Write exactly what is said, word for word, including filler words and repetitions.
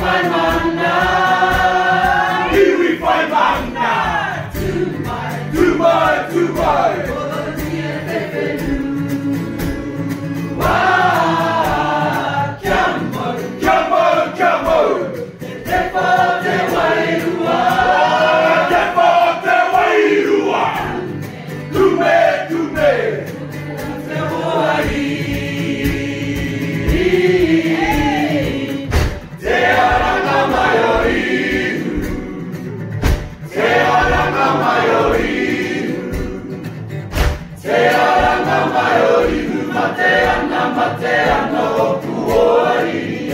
find mana. Here we find mana. Tumai, Tumai, tumai. Odia Pepelu. Wah, Kiamor, Kiamor, kiamor. Tepo te wairua. Tepo te wairua. Tume, tume. Te hoai. Te aranga mai o ihu. Te aranga mai o ihu. Te aranga mai o ihu. Mate ana, mate ana o puoi.